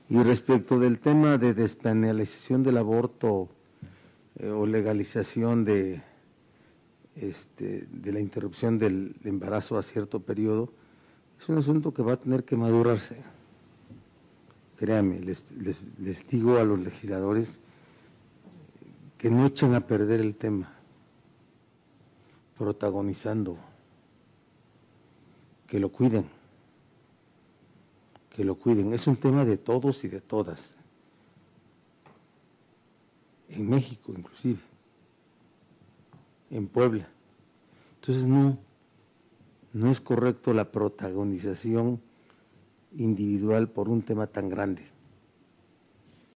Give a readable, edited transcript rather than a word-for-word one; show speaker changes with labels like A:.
A: Y respecto del tema de despenalización del aborto o legalización de la interrupción del embarazo a cierto periodo, es un asunto que va a tener que madurarse. Créanme, les digo a los legisladores que no echen a perder el tema, protagonizando, que lo cuiden, que lo cuiden. Es un tema de todos y de todas, en México inclusive, en Puebla. Entonces no es correcto la protagonización individual por un tema tan grande.